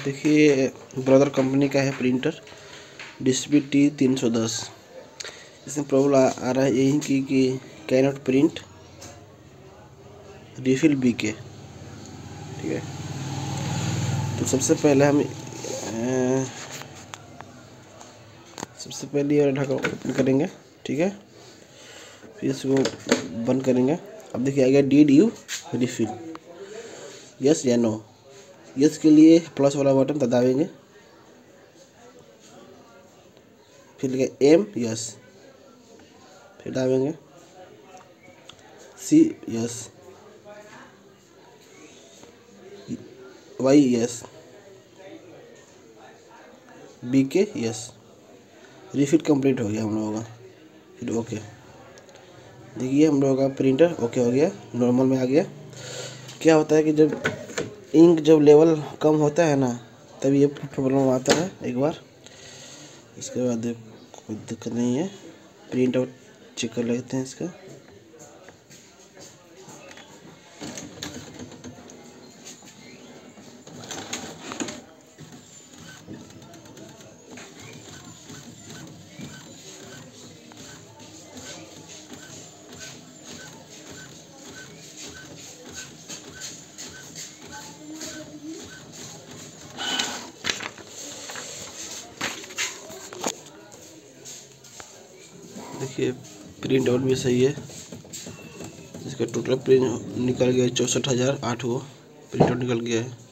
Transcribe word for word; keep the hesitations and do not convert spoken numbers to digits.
देखिए brother company का है printer D C P T तीन सौ दस। इसमें प्रॉब्लम आ, आ रहा है यही कि, कि कैनॉट प्रिंट रिफिल बी के। ठीक है, तो सबसे पहले हम ए, सबसे पहले ये ढक्कन ओपन करेंगे। ठीक है, फिर इसको बंद करेंगे। अब देखिए आ गया डिड यू रिफिल, यस या नो। यस के लिए प्लस वाला बटन दबाएंगे, फिर लिखे एम यस, फिर दबाएंगे C yes, Y yes, B K yes. Refill complete हो गया हम लोगों का। फिर ओके, देखिए हम लोगों का प्रिंटर ओके हो गया, नॉर्मल में आ गया। क्या होता है कि जब इंक जब लेवल कम होता है ना, तब ये प्रॉब्लम आता है एक बार। इसके बाद कोई दिक्कत नहीं है। प्रिंट आउट चेक कर लेते हैं इसका। देखिए प्रिंट आउट भी सही है। इसका टोटल प्रिंट निकल गया चौंसठ हज़ार आठ गो प्रिंट आउट निकल गया है।